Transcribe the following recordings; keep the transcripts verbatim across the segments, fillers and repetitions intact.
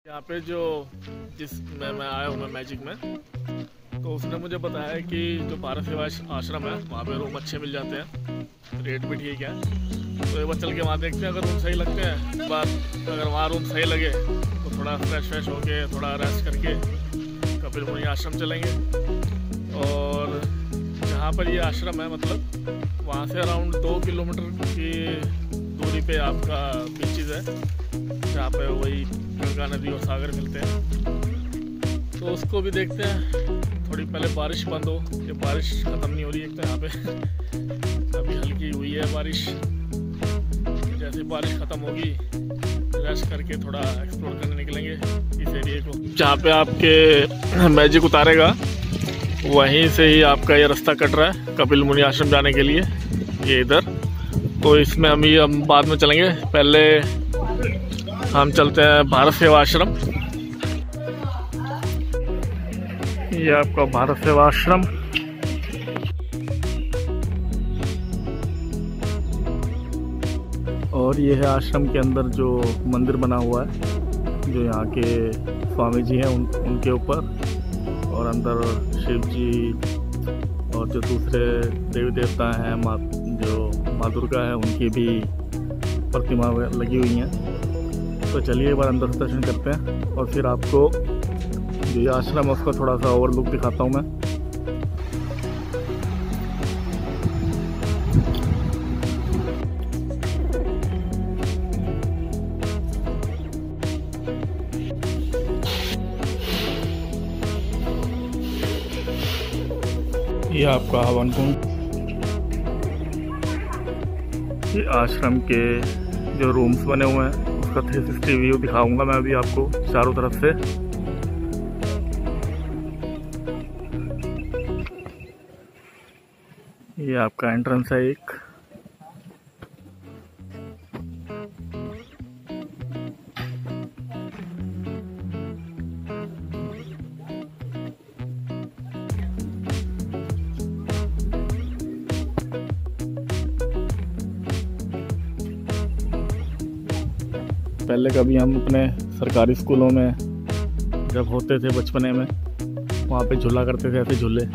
यहाँ पे जो जिस मैं मैं आया हूँ मैं मैजिक में, तो उसने मुझे बताया कि जो भारत सेवा आश्रम है वहाँ पे रूम अच्छे मिल जाते हैं, रेट भी ठीक है। तो एक बार चल के वहाँ देखते हैं, अगर रूम सही लगते हैं बात अगर वहाँ रूम सही लगे तो थोड़ा फ्रेश फ्रेश होके थोड़ा रेस्ट करके कपिल मुनि आश्रम चलेंगे। और जहाँ पर ये आश्रम है मतलब वहाँ से अराउंड दो किलोमीटर की दूरी पे आपका बीचेस है, जहाँ पे वही गंगा नदी और सागर मिलते हैं। तो उसको भी देखते हैं। थोड़ी पहले बारिश बंद हो, ये बारिश ख़त्म नहीं हो रही है तो यहाँ पे अभी हल्की हुई है बारिश। जैसे बारिश ख़त्म होगी रेस्ट करके थोड़ा एक्सप्लोर करने निकलेंगे इस एरिया को। जहाँ पे आपके मैजिक उतारेगा वहीं से ही आपका ये रास्ता कट रहा है कपिल मुनि आश्रम जाने के लिए, ये इधर। तो इसमें हम ये हम बाद में चलेंगे, पहले हम चलते हैं भारत सेवा आश्रम। ये आपका भारत सेवा आश्रम। और ये है आश्रम के अंदर जो मंदिर बना हुआ है, जो यहाँ के स्वामी जी हैं उन, उनके ऊपर। और अंदर शिव जी और जो दूसरे देवी देवता हैं, माँ जो माँ दुर्गा है उनकी भी प्रतिमा लगी हुई हैं। तो चलिए एक बार अंदर से दर्शन करते हैं और फिर आपको जो ये आश्रम है उसका थोड़ा सा ओवरलुक दिखाता हूँ मैं। ये आपका हवन कुंड। ये आश्रम के जो रूम्स बने हुए हैं उसका थ्री सिक्सटी व्यू दिखाऊंगा मैं अभी आपको चारों तरफ से। ये आपका एंट्रेंस है एक। पहले कभी हम अपने सरकारी स्कूलों में जब होते थे बचपने में वहाँ पे झूला करते थे ऐसे झूले।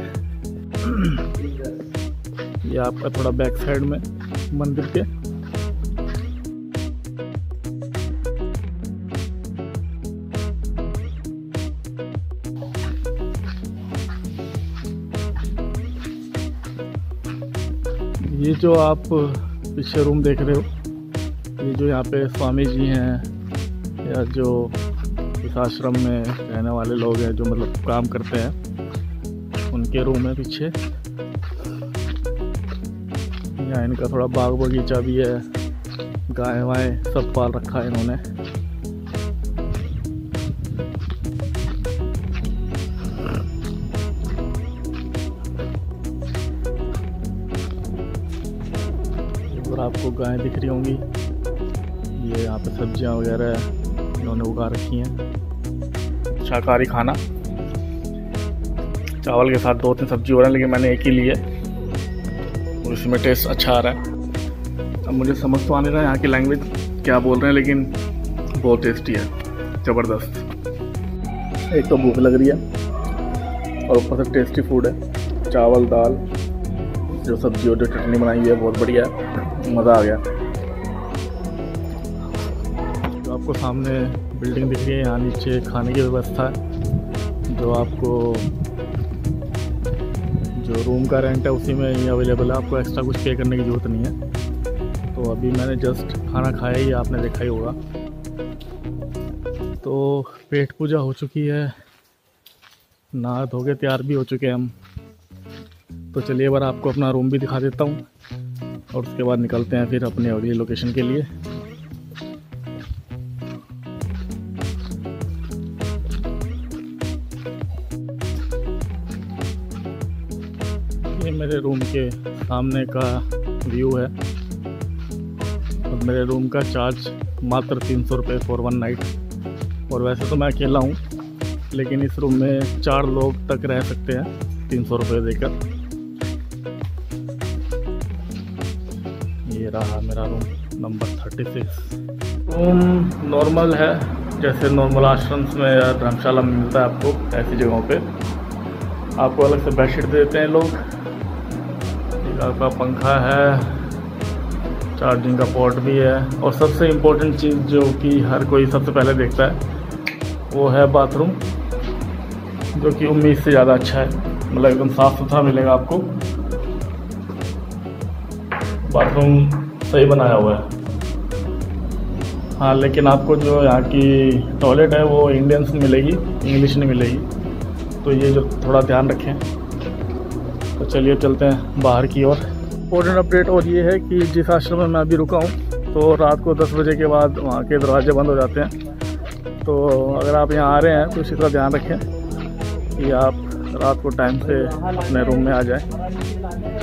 ये आपका थोड़ा बैक साइड में मंदिर के। ये जो आप पीछे रूम देख रहे हो, ये जो यहाँ पे स्वामी जी हैं या जो इस आश्रम में रहने वाले लोग हैं जो मतलब काम करते हैं, उनके रूम है पीछे। यहाँ इनका थोड़ा बाग बगीचा भी है, गाय वाय सब पाल रखा है इन्होंने। और आपको गाय दिख रही होंगी। ये यहाँ पे सब्जियाँ वगैरह इन्होंने उगा रखी हैं। शाकाहारी खाना, चावल के साथ दो तीन सब्जी हो रहा है, लेकिन मैंने एक ही ली है और इसमें टेस्ट अच्छा आ रहा है। अब मुझे समझ तो आने रहा है यहाँ की लैंग्वेज क्या बोल रहे हैं, लेकिन बहुत टेस्टी है, ज़बरदस्त। एक तो भूख लग रही है और ऊपर से टेस्टी फूड है। चावल दाल जो सब्जी और जो चटनी बनाई हुई है बहुत बढ़िया है, मज़ा आ गया। तो आपको सामने बिल्डिंग दिख रही है, यहाँ नीचे खाने की व्यवस्था है। जो आपको जो रूम का रेंट है उसी में ही अवेलेबल है, आपको एक्स्ट्रा कुछ पे करने की ज़रूरत नहीं है। तो अभी मैंने जस्ट खाना खाया ही, आपने देखा ही होगा। तो पेट पूजा हो चुकी है, नहा धो के तैयार भी हो चुके हैं हम। तो चलिए एक बार आपको अपना रूम भी दिखा देता हूँ और उसके बाद निकलते हैं फिर अपने अगली लोकेशन के लिए। ये मेरे रूम के सामने का व्यू है और मेरे रूम का चार्ज मात्र तीन सौ रुपये फॉर वन नाइट। और वैसे तो मैं अकेला हूँ, लेकिन इस रूम में चार लोग तक रह सकते हैं तीन सौ रुपये देकर। ये रहा मेरा room number thirty six. Room normal है, जैसे नॉर्मल आश्रम्स में या धर्मशाला में मिलता है आपको, ऐसी जगहों पे आपको अलग से बेडशीट देते हैं लोग। एक आपका पंखा है, चार्जिंग का पोर्ट भी है, और सबसे इम्पोर्टेंट चीज़ जो कि हर कोई सबसे पहले देखता है वो है बाथरूम, जो कि उम्मीद से ज़्यादा अच्छा है, मतलब एकदम साफ़ सुथरा मिलेगा आपको। बाथरूम सही बनाया हुआ है। हाँ, लेकिन आपको जो यहाँ की टॉयलेट है वो इंडियंस में मिलेगी, इंग्लिश नहीं मिलेगी, तो ये जो थोड़ा ध्यान रखें। तो चलिए चलते हैं बाहर की ओर। इम्पोर्टेंट अपडेट और ये है कि जिस आश्रम में मैं अभी रुका हूँ तो रात को दस बजे के बाद वहाँ के दरवाजे बंद हो जाते हैं। तो अगर आप यहाँ आ रहे हैं तो इसी तरह ध्यान रखें कि आप रात को टाइम से अपने रूम में आ जाएं।